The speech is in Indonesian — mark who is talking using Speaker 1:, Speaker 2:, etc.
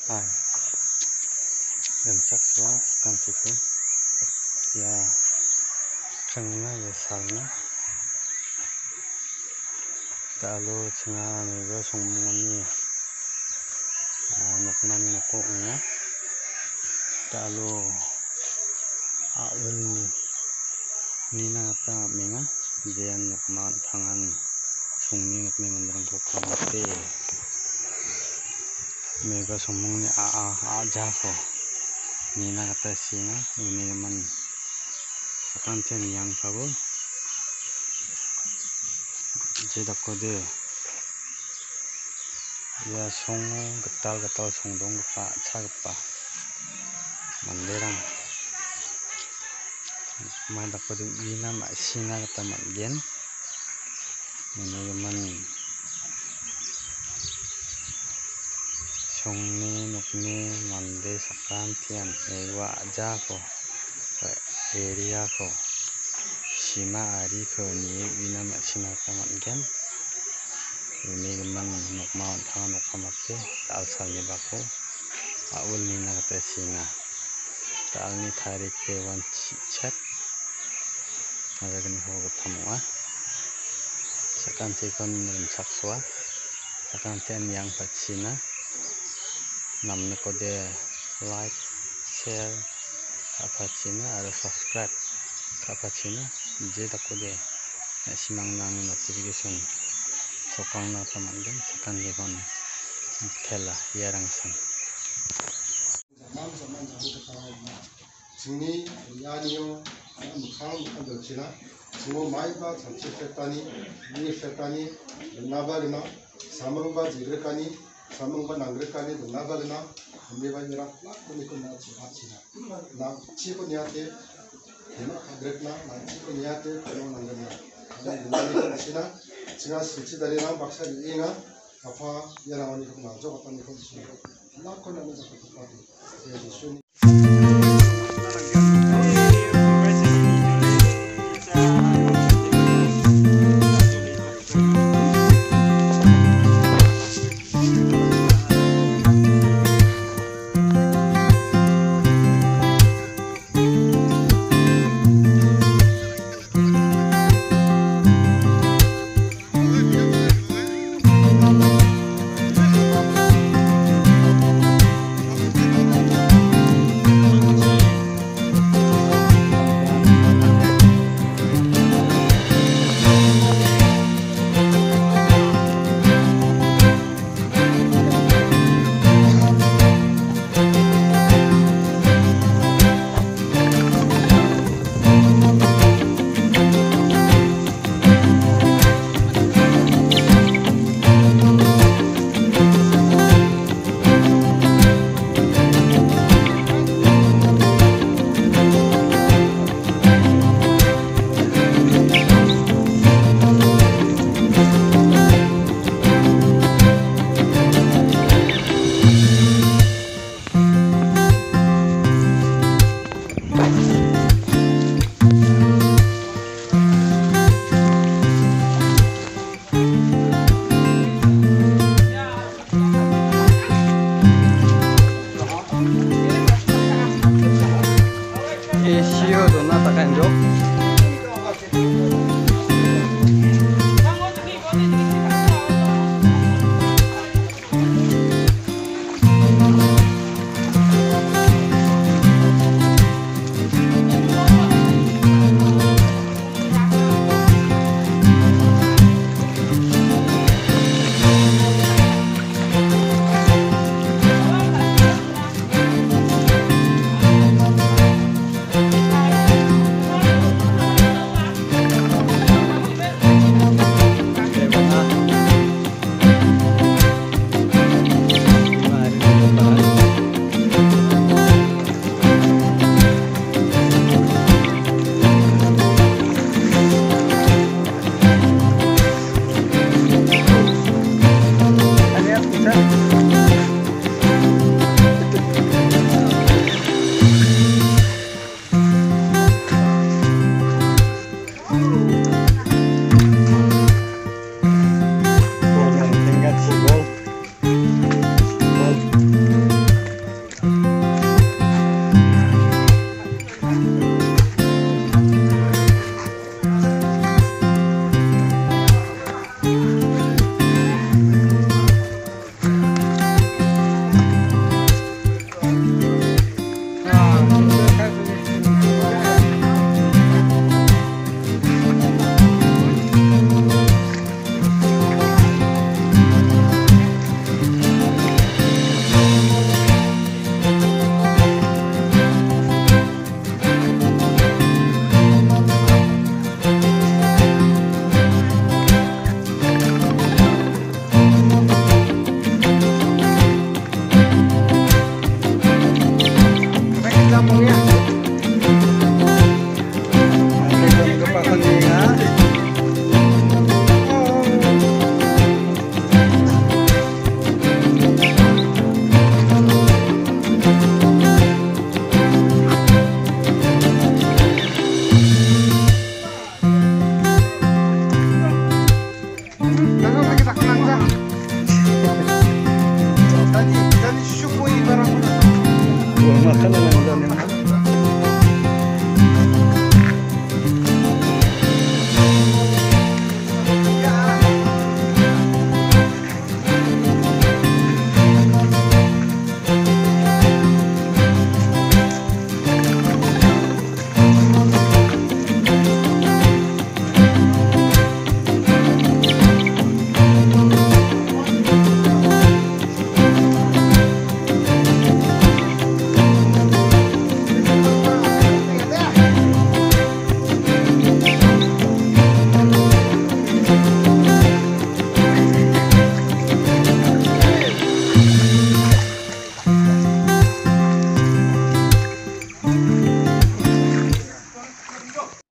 Speaker 1: Hai, Gemsak semua kan siku ya cengna ya salna kalau cengna nego songmoni nukmani nukungnya kalau awal ni nata menga jian nukman tangan sungni nukni mandrang kukamate mega somong ni aja ko nina kata singa ini man akan ten yang kabo jadi kode ya songo getal songdong pak cagpa manderang main tak kode ina mak singa kata mandian ini man songni nukni mande sakan tian ewa aja ko area ko sima ari ko ni wina mak sina taman gen ini man nukmawan tangan nukamate tal salni bako awal ni na kata singa tal ni tarik dewan chat ada gini ko ketamua sakan tikon remsak swa sakan tian yang patsina namanya kode like, share, kapacina ada subscribe, kapacina, jadi kode simang nang notification, sokang na teman dan sekan dekon tela yarang san.
Speaker 2: Sini rianiyo mukhang bercina, semua maiba sampai setani, ini setani, nabagna, samangba jigrekani. Samang nangrekani nabagna mebanyira lakoni na china na chipo niate hema agrekna na chipo niate kono nangana ada ni china china sichi darina baksa inga apa yarawani ko na jo patani ko china lakoni na ko pati ye suni Dagang lagi tak kenang dah. Tadi syukur barang mana?
Speaker 1: Buah makanan yang udah nih.